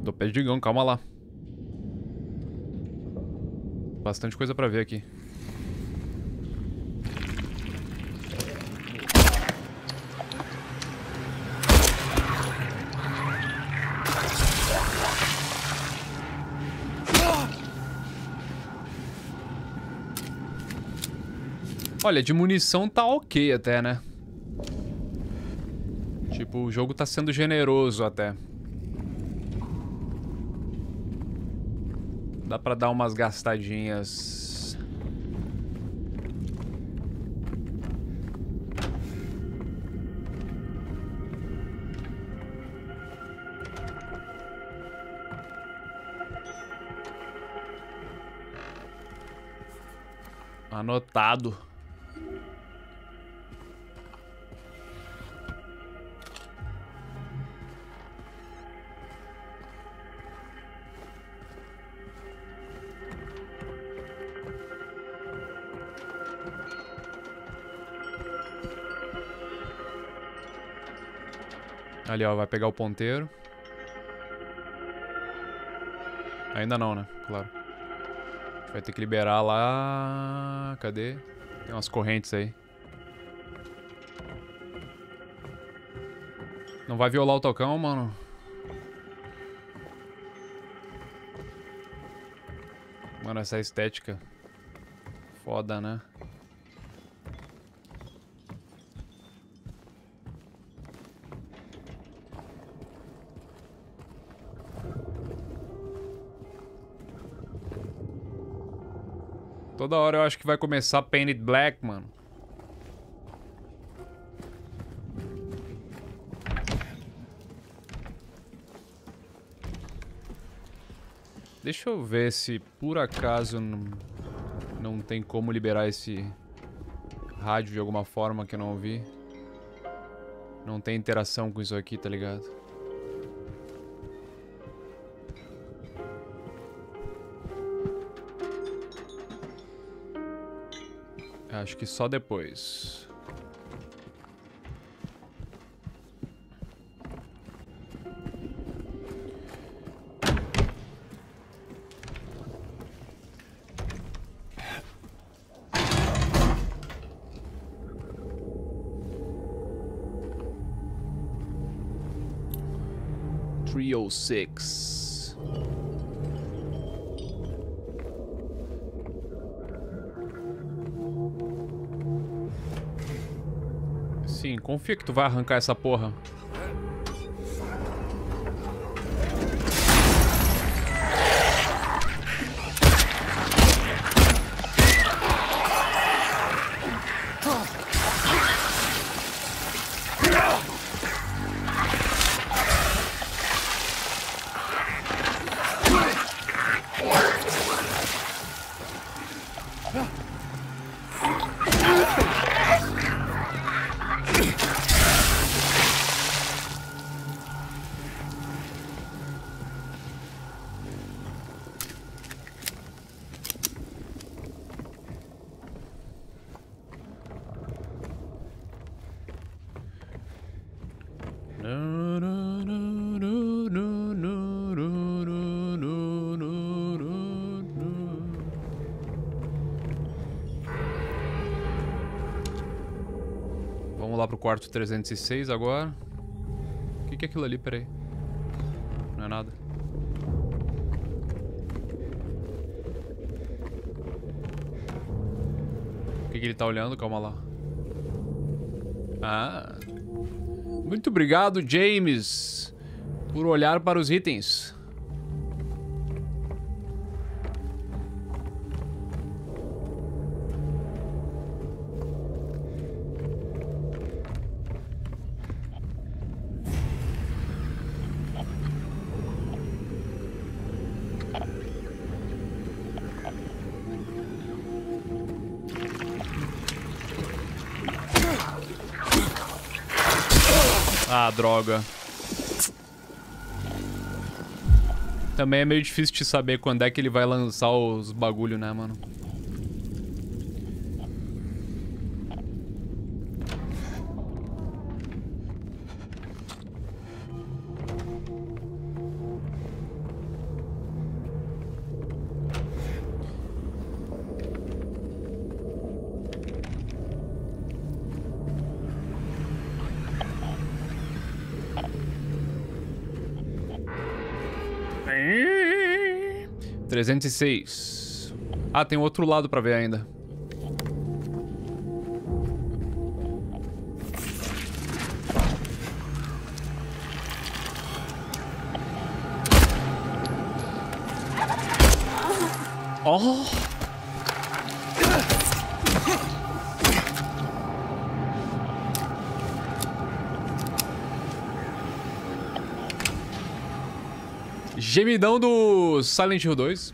Tô perdigão, calma lá. Bastante coisa pra ver aqui. Olha, de munição tá ok até, né? Tipo, o jogo tá sendo generoso até. Dá pra dar umas gastadinhas. Anotado. Ali, ó, vai pegar o ponteiro. Ainda não, né? Claro. A gente vai ter que liberar lá... Cadê? Tem umas correntes aí. Não vai violar o tocão, mano? Mano, essa estética. Foda, né? Toda hora eu acho que vai começar Painted Black, mano. Deixa eu ver se por acaso não tem como liberar esse rádio de alguma forma que eu não ouvi. Não tem interação com isso aqui, tá ligado? Acho que só depois. Trio 6. Sim, confia que tu vai arrancar essa porra. Vamos lá pro quarto 306 agora. O que é aquilo ali? Peraí. Não é nada. O que ele tá olhando? Calma lá. Ah. Muito obrigado, James, por olhar para os itens. Ah, droga. Também é meio difícil de saber quando é que ele vai lançar os bagulho, né, mano? 306. Ah, tem outro lado pra ver ainda. Oh! Gemidão do Silent Hill 2.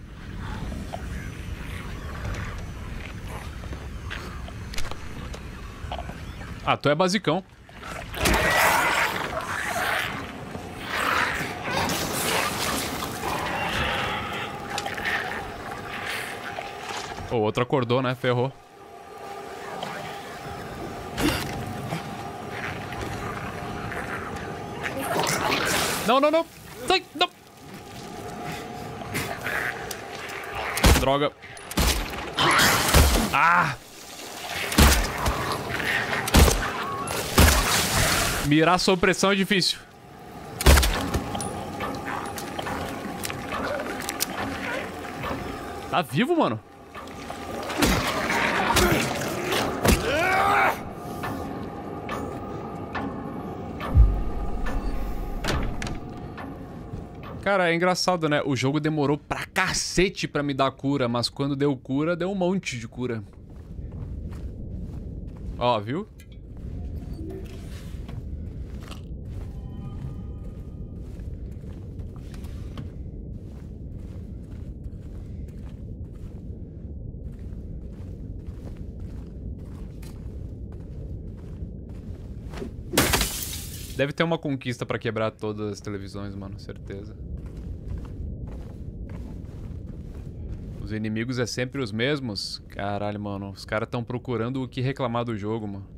Ah, tu é basicão. O outro acordou, né? Ferrou. Não, não, não. Sai, não. Droga. Ah! Mirar sob pressão é difícil. Tá vivo, mano? Cara, é engraçado, né? O jogo demorou pra cacete pra me dar cura, mas quando deu cura, deu um monte de cura. Ó, viu? Deve ter uma conquista pra quebrar todas as televisões, mano, certeza. Os inimigos é sempre os mesmos? Caralho, mano. Os caras estão procurando o que reclamar do jogo, mano.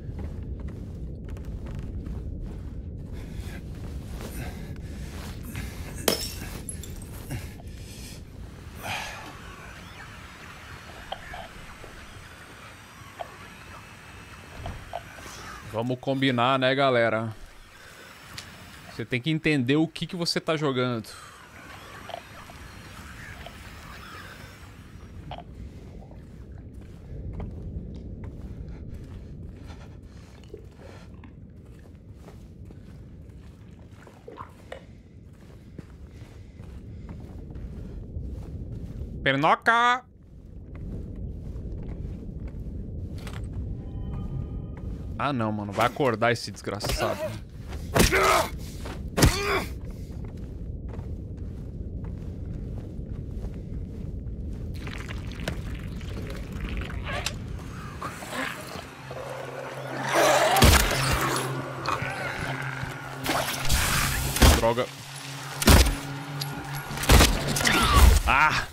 Vamos combinar, né, galera? Você tem que entender o que você tá jogando. Pernoca! Ah, não, mano. Vai acordar esse desgraçado. Droga. Ah!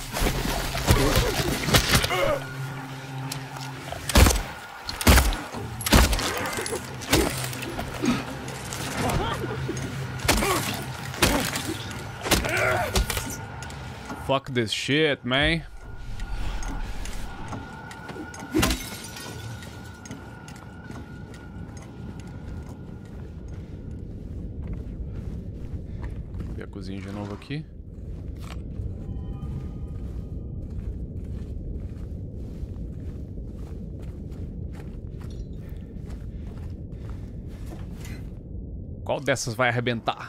Fuck this shit, man. Vou ver a cozinha de novo aqui. Qual dessas vai arrebentar?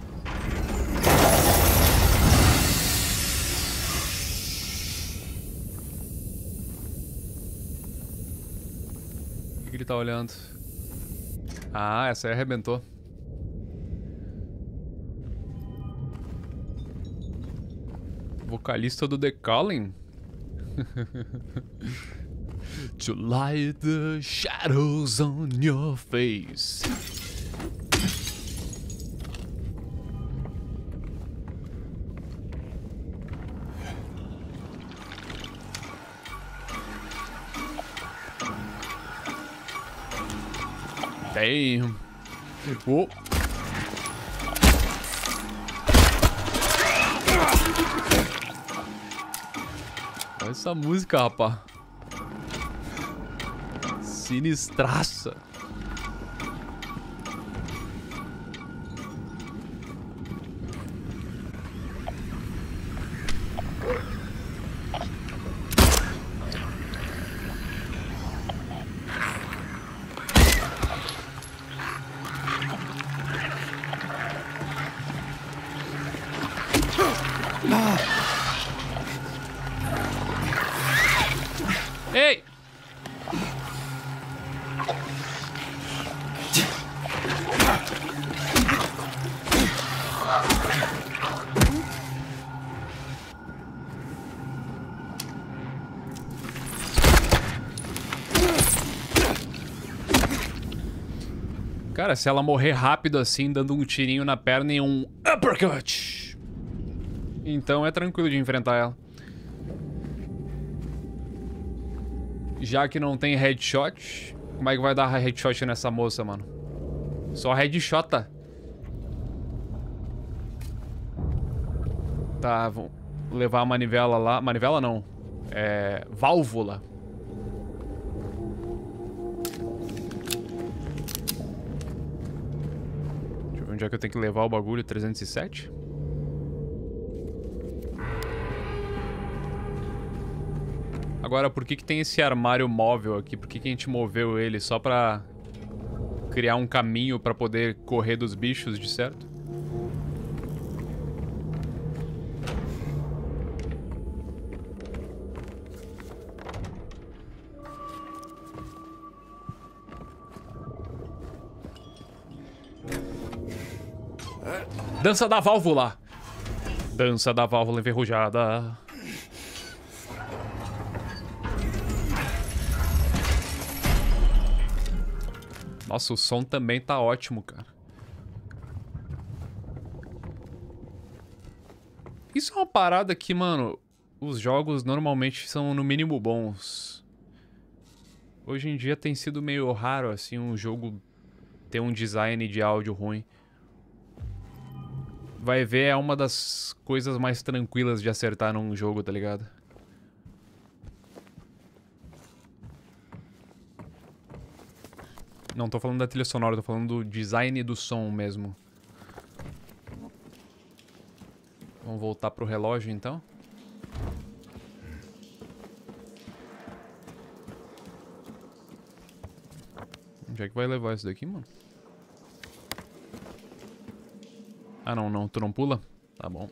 O que ele tá olhando? Ah, essa aí arrebentou. Vocalista do The Calling? To light the shadows on your face. Damn. Oh. Olha essa música, rapá. Sinistraça. Ei! Cara, se ela morrer rápido assim, dando um tirinho na perna e um uppercut, então é tranquilo de enfrentar ela. Já que não tem headshot, como é que vai dar headshot nessa moça, mano? Só headshota. Tá, vamos levar a manivela lá. Manivela não. É... válvula. Deixa eu ver onde é que eu tenho que levar o bagulho. 307? Agora, por que que tem esse armário móvel aqui? Por que que a gente moveu ele? Só pra criar um caminho pra poder correr dos bichos, de certo? Dança da válvula! Dança da válvula enferrujada. Nossa, o som também tá ótimo, cara. Isso é uma parada que, mano, os jogos normalmente são no mínimo bons. Hoje em dia tem sido meio raro, assim, um jogo ter um design de áudio ruim. Vai ver, é uma das coisas mais tranquilas de acertar num jogo, tá ligado? Não tô falando da trilha sonora, tô falando do design do som mesmo. Vamos voltar pro relógio, então. Onde é que vai levar isso daqui, mano? Ah, não, não. Tu não pula? Tá bom.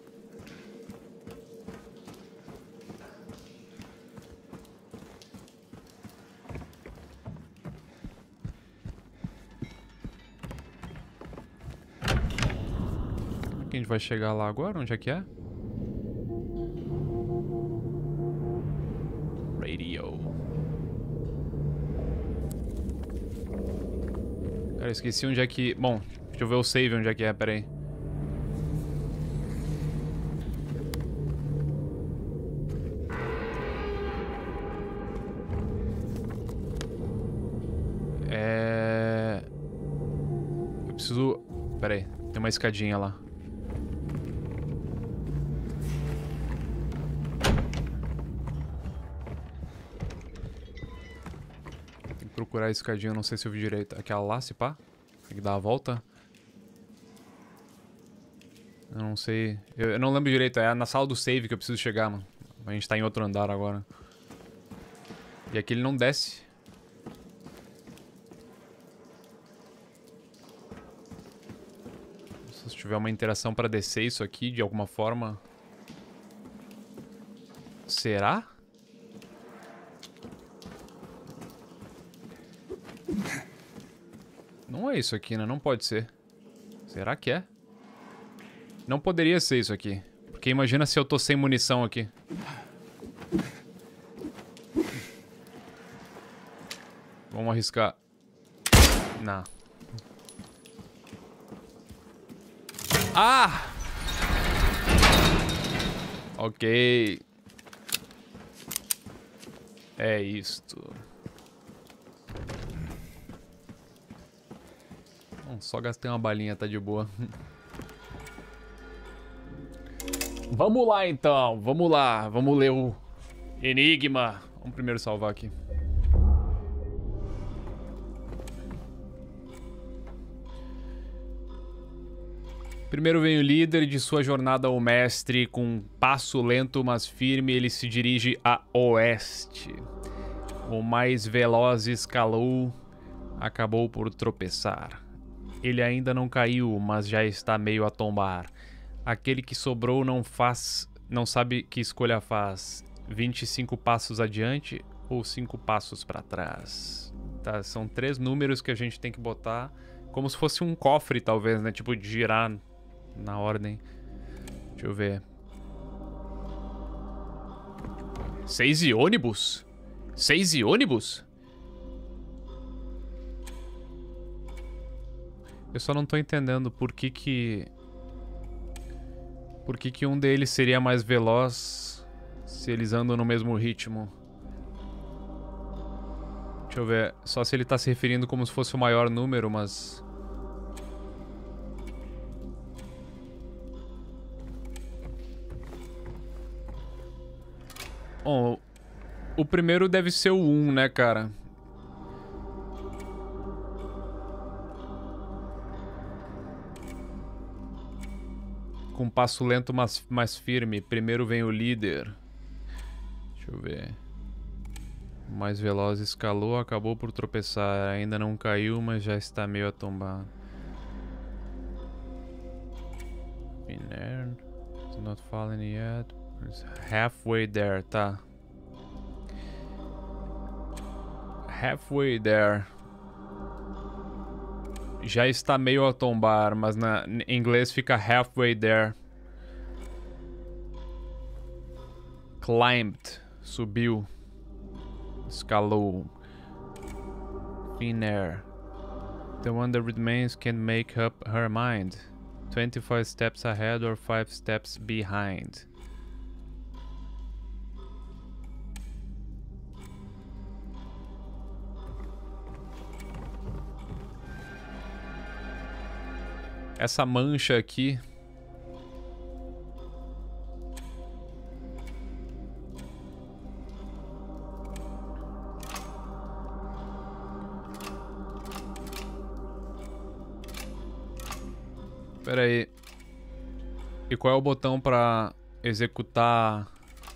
A gente vai chegar lá agora? Onde é que é? Radio. Cara, esqueci onde é que... Bom, deixa eu ver o save onde é que é, pera aí. Eu preciso... Pera aí, tem uma escadinha lá. Procurar a escadinha, eu não sei se eu vi direito. Aquela lá, se pá? Tem que dar a volta. Eu não sei. Eu não lembro direito. É na sala do save que eu preciso chegar, mano. A gente tá em outro andar agora. E aqui ele não desce. Se tiver uma interação pra descer isso aqui de alguma forma. Será? Não é isso aqui, né? Não pode ser. Será que é? Não poderia ser isso aqui. Porque imagina se eu tô sem munição aqui. Vamos arriscar. Não. Ah! Ok. É isto. Bom, só gastei uma balinha, tá de boa. Vamos lá, então. Vamos lá. Vamos ler o enigma. Vamos primeiro salvar aqui. Primeiro vem o líder de sua jornada ao mestre. Com um passo lento, mas firme, ele se dirige a oeste. O mais veloz escalou, acabou por tropeçar. Ele ainda não caiu, mas já está meio a tombar. Aquele que sobrou não faz não sabe que escolha faz. 25 passos adiante ou 5 passos pra trás. Tá, são 3 números que a gente tem que botar como se fosse um cofre, talvez, né? Tipo, de girar na ordem. Deixa eu ver. 6 e ônibus? 6 e ônibus? Eu só não tô entendendo por que que um deles seria mais veloz se eles andam no mesmo ritmo. Deixa eu ver. Só se ele tá se referindo como se fosse o maior número, mas... Bom, o primeiro deve ser o 1, né, cara? Com passo lento, mas mais firme. Primeiro vem o líder. Deixa eu ver. O mais veloz escalou, acabou por tropeçar. Ainda não caiu, mas já está meio a tombar. Inert. It's not falling yet. It's halfway there, tá. Halfway there. Já está meio a tombar, mas em inglês fica halfway there. Climbed. Subiu. Escalou. Thin air. The one that remains can make up her mind. 25 steps ahead or 5 steps behind. Essa mancha aqui. Pera aí. E qual é o botão pra executar?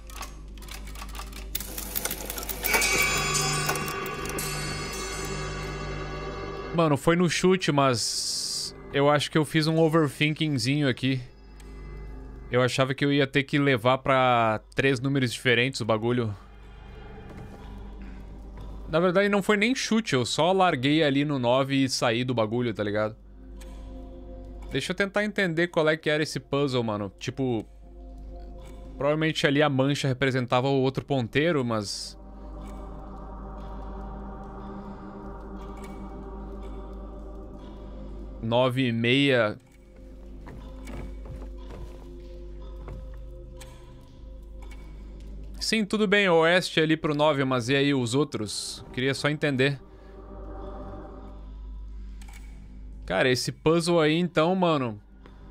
Mano, foi no chute, mas... Eu acho que eu fiz um overthinkingzinho aqui. Eu achava que eu ia ter que levar pra 3 números diferentes o bagulho. Na verdade não foi nem chute, eu só larguei ali no 9 e saí do bagulho, tá ligado? Deixa eu tentar entender qual é que era esse puzzle, mano. Tipo... Provavelmente ali a mancha representava o outro ponteiro, mas... 9 e meia. Sim, tudo bem, oeste ali pro 9, mas e aí os outros? Queria só entender. Cara, esse puzzle aí então, mano,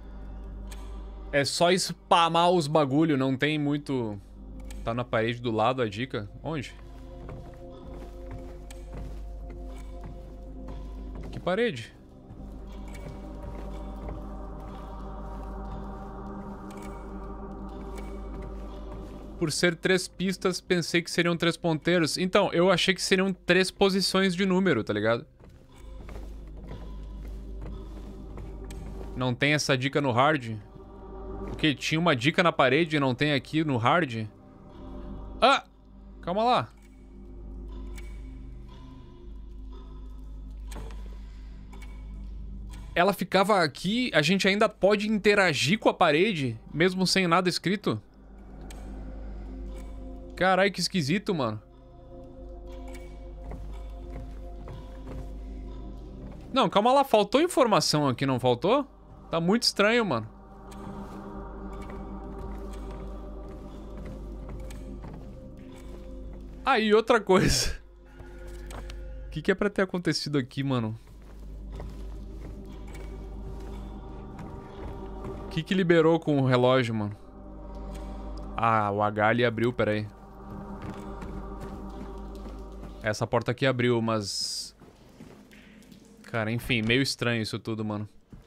é só spamar os bagulho, não tem muito... Tá na parede do lado a dica. Onde? Que parede? Por ser 3 pistas, pensei que seriam 3 ponteiros. Então, eu achei que seriam 3 posições de número, tá ligado? Não tem essa dica no hard? Porque tinha uma dica na parede e não tem aqui no hard? Ah! Calma lá. Ela ficava aqui, a gente ainda pode interagir com a parede, mesmo sem nada escrito? Carai, que esquisito, mano. Não, calma lá, faltou informação aqui, não faltou? Tá muito estranho, mano. Ah, e outra coisa. O que é pra ter acontecido aqui, mano? O que liberou com o relógio, mano? Ah, o H ali abriu, peraí. Essa porta aqui abriu, mas... Cara, enfim, meio estranho isso tudo, mano.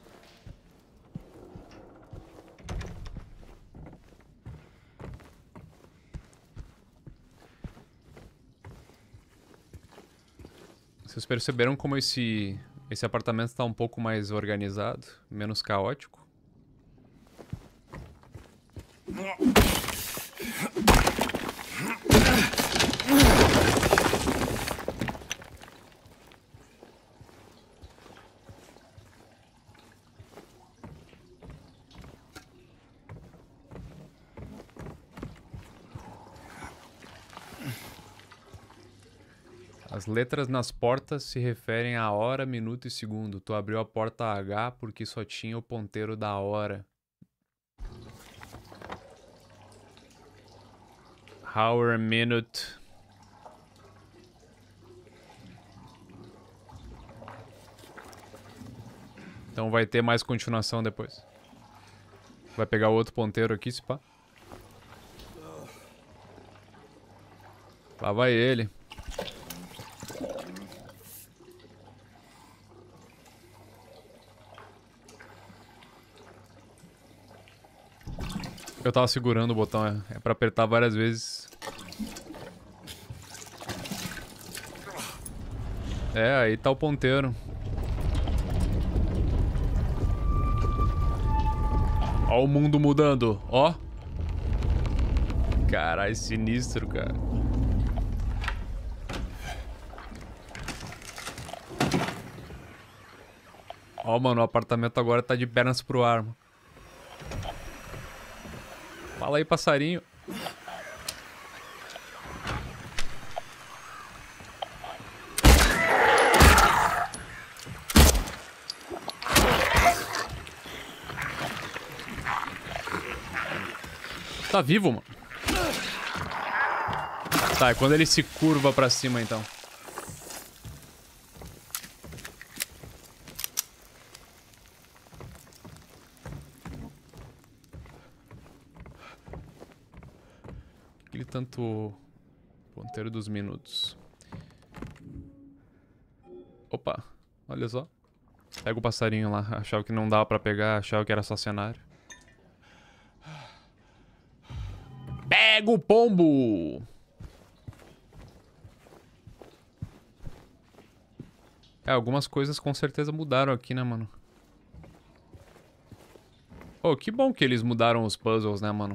Vocês perceberam como esse apartamento está um pouco mais organizado, menos caótico? As letras nas portas se referem a hora, minuto e segundo. Tu abriu a porta H porque só tinha o ponteiro da hora. Hour, minute. Então vai ter mais continuação depois. Vai pegar outro ponteiro aqui, se pá. Lá vai ele. Eu tava segurando o botão, é pra apertar várias vezes. É, aí tá o ponteiro. Ó o mundo mudando, ó. Caralho, sinistro, cara. Ó, mano, o apartamento agora tá de pernas pro ar, mano. Fala aí, passarinho. Tá vivo, mano. Tá, é quando ele se curva pra cima, então. Aquele tanto... Ponteiro dos minutos. Opa, olha só. Pega o passarinho lá. Achava que não dava pra pegar, achava que era só cenário. Pega o pombo! É, algumas coisas com certeza mudaram aqui, né, mano? Oh, que bom que eles mudaram os puzzles, né, mano?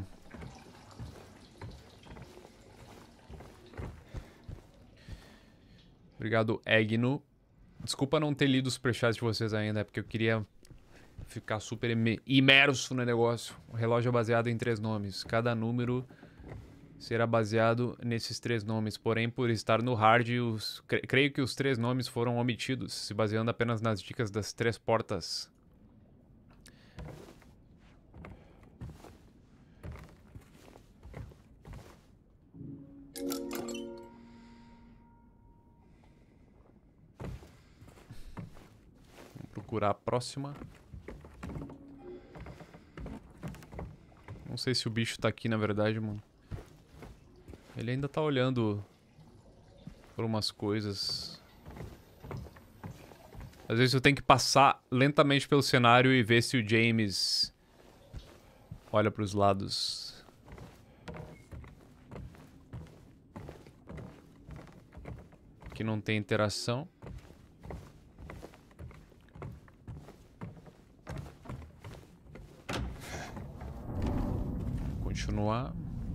Obrigado, Egno. Desculpa não ter lido os superchats de vocês ainda, é porque eu queria ficar super imerso no negócio. O relógio é baseado em 3 nomes. Cada número será baseado nesses 3 nomes. Porém, por estar no hard, creio que os 3 nomes foram omitidos, se baseando apenas nas dicas das 3 portas. Vamos procurar a próxima. Não sei se o bicho tá aqui, na verdade, mano. Ele ainda tá olhando por umas coisas. Às vezes eu tenho que passar lentamente pelo cenário e ver se o James olha pros lados. Aqui não tem interação. Continuar.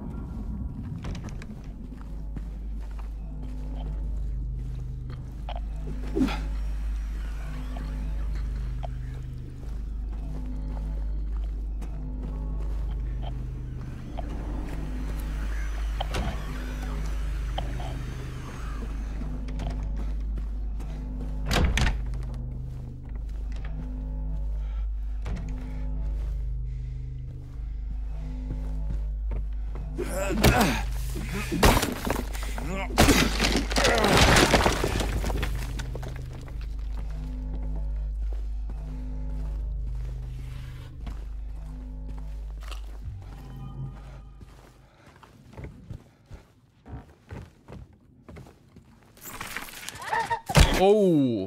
Oh!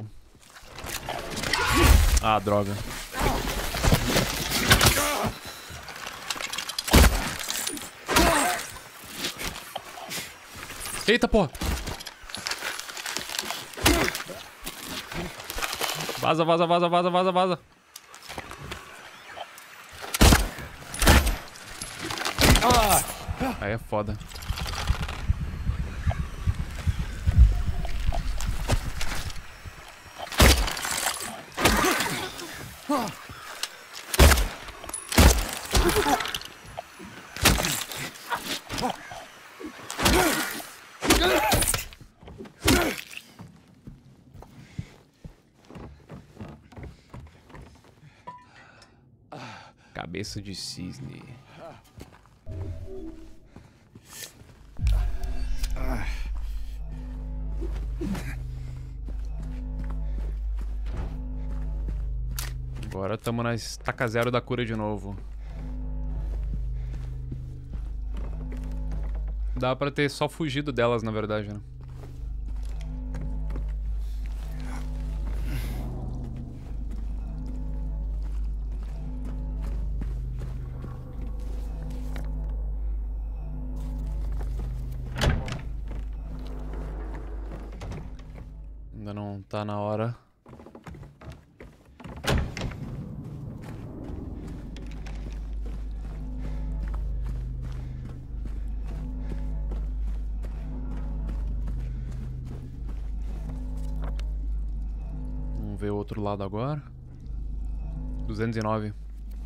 Ah, droga. Eita, porra! Vaza, vaza, vaza, vaza, vaza, vaza. Aí é foda. Cabeça de cisne. Agora tamo na estaca zero da cura de novo. Dá pra ter só fugido delas, na verdade, né? Ainda não tá na hora. Vamos ver o outro lado agora. 209.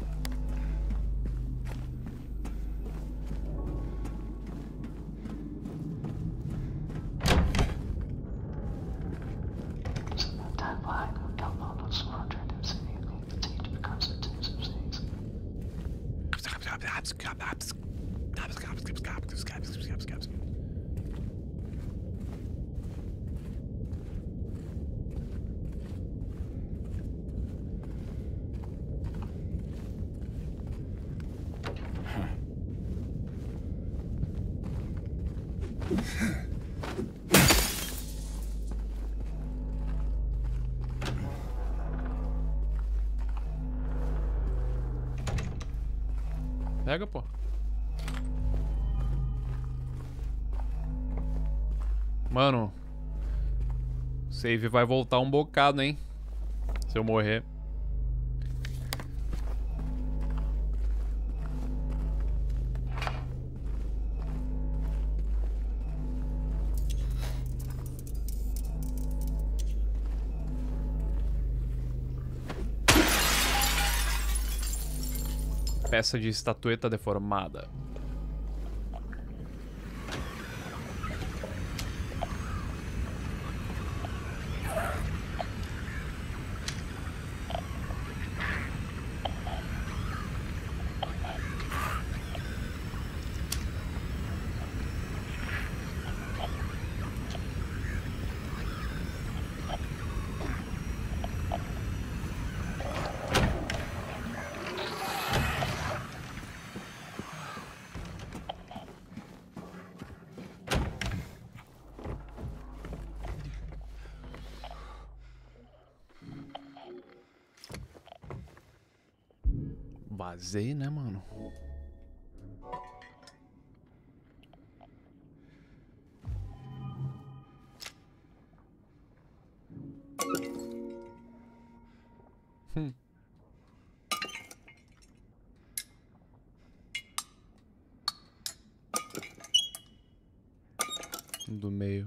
Pega, pô. Mano, o save vai voltar um bocado, hein? Se eu morrer. Peça de estatueta deformada. Vazei, né, mano? Do meio.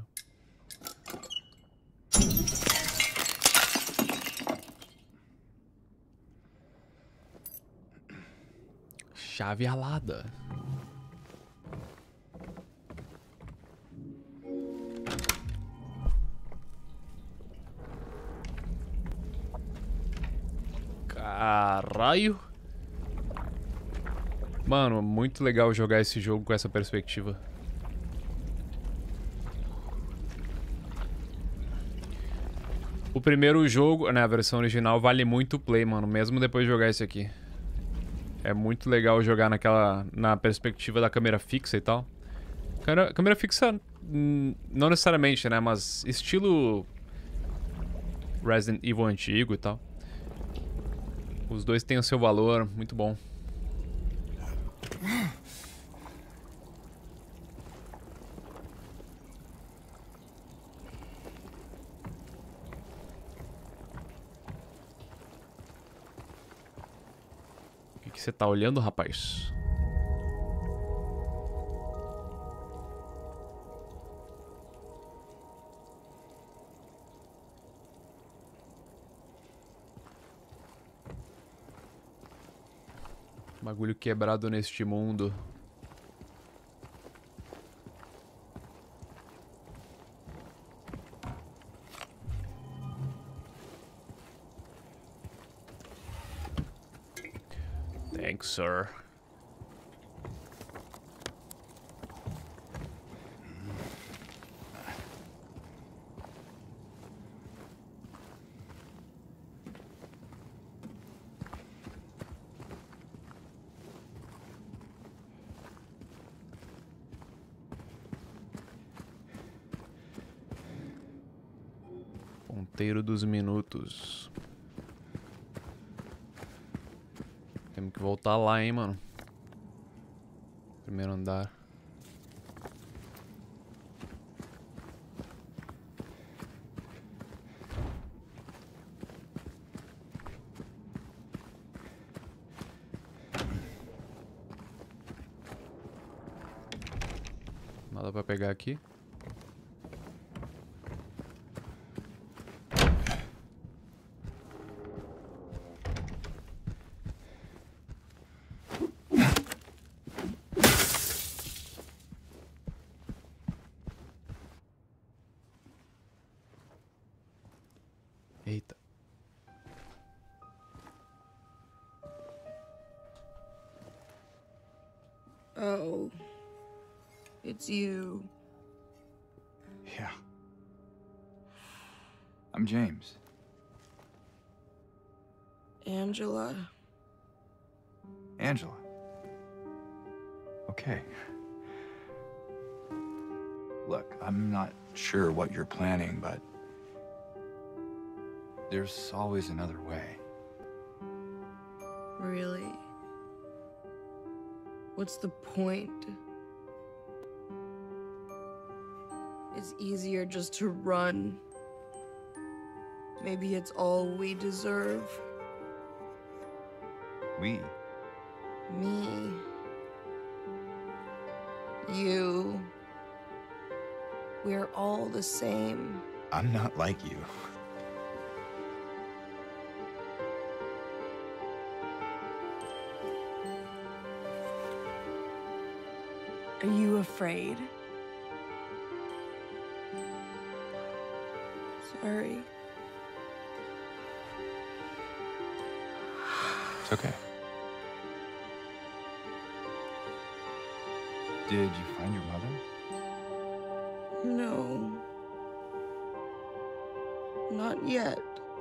Chave alada. Caralho. Mano, muito legal jogar esse jogo com essa perspectiva. O primeiro jogo, né, a versão original, vale muito o play, mano, mesmo depois de jogar esse aqui. É muito legal jogar na perspectiva da câmera fixa e tal. Câmera fixa, não necessariamente, né, mas estilo Resident Evil antigo e tal. Os dois têm o seu valor, muito bom. O que você tá olhando, rapaz? Bagulho quebrado neste mundo. Thanks, sir. Ponteiro dos minutos. Temos que voltar lá, hein, mano. Primeiro andar. Nada pra pegar aqui. Eita. Oh, it's you. Yeah. I'm James. Angela. Angela. Okay. Look, I'm not sure what you're planning, but there's always another way. Really? What's the point? It's easier just to run. Maybe it's all we deserve. We? Me. You. We're all the same. I'm not like you. Are you afraid? Sorry. It's okay. Did you find your mother? No. Not yet.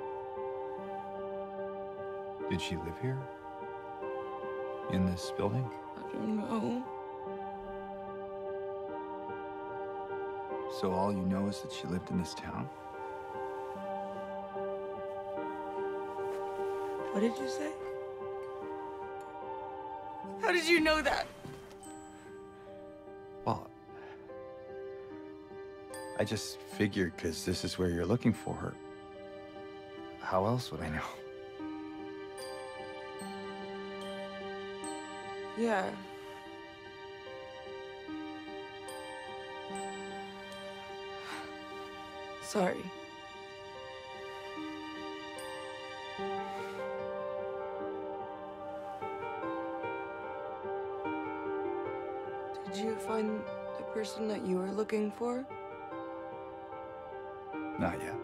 Did she live here? In this building? I don't know. So all you know is that she lived in this town? What did you say? How did you know that? Well, I just figured because this is where you're looking for her. How else would I know? Yeah. Sorry. Did you find the person that you were looking for? Not yet.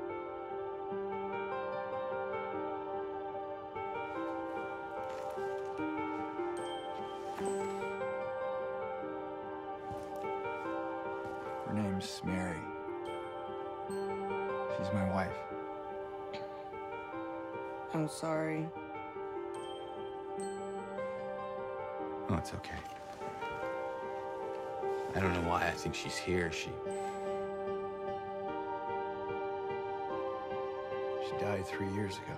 Her name's Mary. She's my wife. I'm sorry. Oh, it's okay. I don't know why I think she's here. She died 3 years ago.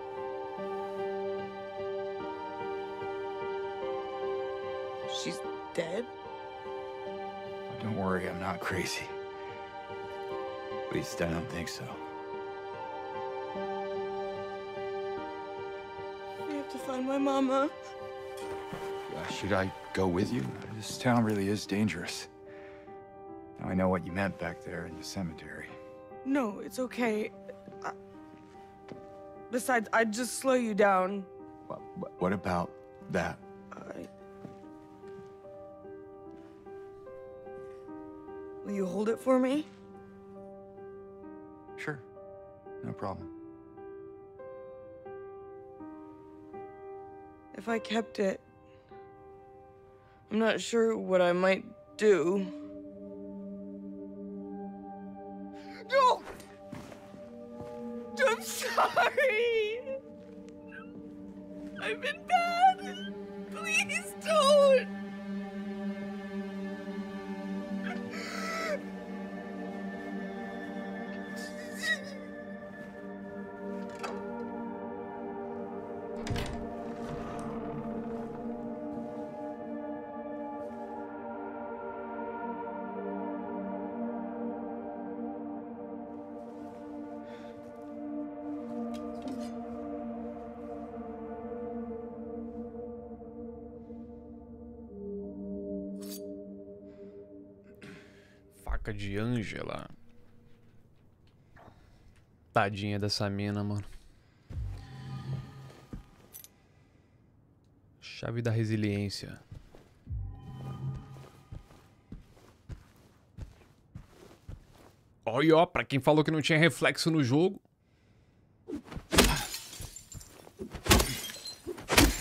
She's dead? Oh, don't worry, I'm not crazy. At least I don't think so. We have to find my mama. Should I go with you? This town really is dangerous. Now, I know what you meant back there in the cemetery. No, it's okay. Besides, I'd just slow you down. What about that? Will you hold it for me? Sure. No problem. If I kept it, I'm not sure what I might do. No! I'm sorry! I've been bad! Please don't! Faca de Angela. Tadinha dessa mina, mano. Chave da resiliência. Olha, ó, pra quem falou que não tinha reflexo no jogo.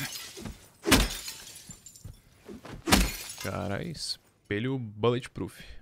Cara, espelho bulletproof.